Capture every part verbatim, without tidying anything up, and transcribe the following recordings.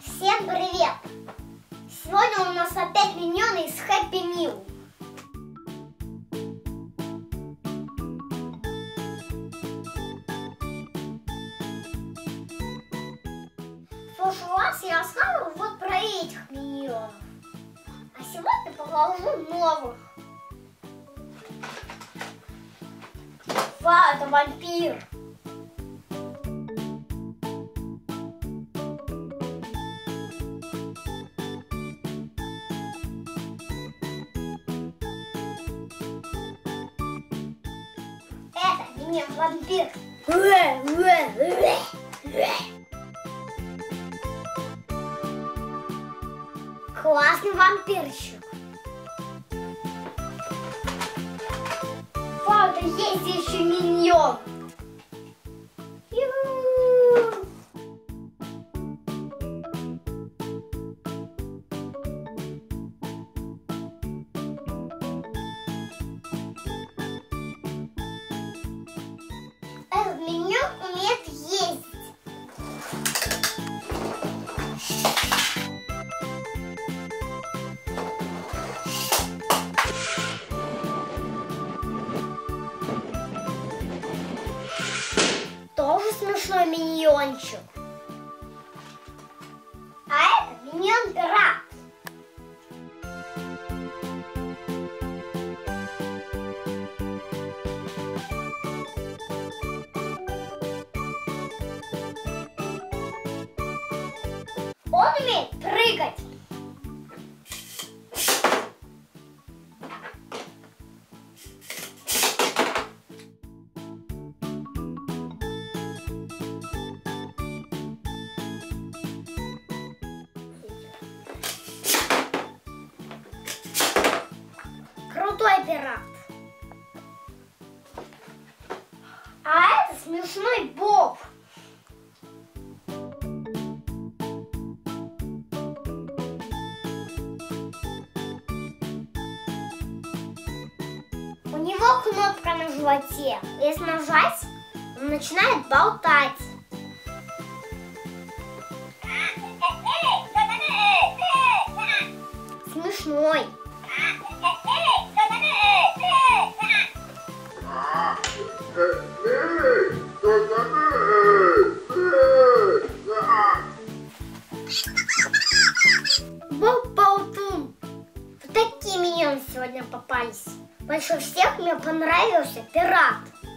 Всем привет! Сегодня у нас опять миньоны из Хэппи Мил. В прошлый раз я рассказывала вот про этих миньонов. А сегодня покажу новых. Вау, это вампир! Это меня вампир. Классный вампирчик. Вау, это есть еще миньон. Этот миньон умеет есть. Тоже смешной миньончик. А это миньон Пират. Он умеет прыгать. Крутой пират. А это смешной Боб. У него кнопка на животе. Если нажать, он начинает болтать. Смешной. Боб Болтун. Вот такие миньоны сегодня попались. Больше всех мне понравился Пират.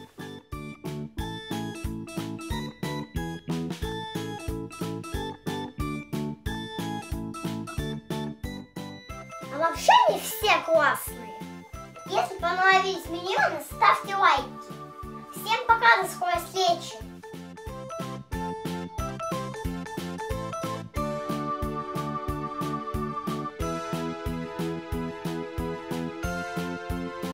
А вообще они все классные. Если понравились миньоны, ставьте лайки. Всем пока, до скорой встречи.